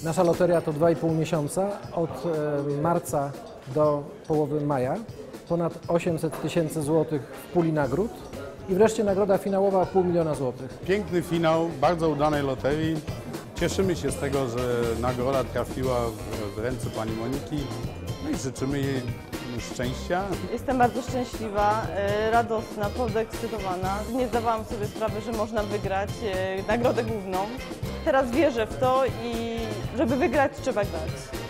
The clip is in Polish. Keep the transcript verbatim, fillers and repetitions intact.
Nasza loteria to dwa i pół miesiąca, od marca do połowy maja. Ponad osiemset tysięcy złotych w puli nagród i wreszcie nagroda finałowa pół miliona złotych. Piękny finał bardzo udanej loterii. Cieszymy się z tego, że nagroda trafiła w ręce pani Moniki. No i życzymy jej szczęścia. Jestem bardzo szczęśliwa, radosna, podekscytowana. Nie zdawałam sobie sprawy, że można wygrać nagrodę główną. Teraz wierzę w to i żeby wygrać, trzeba grać.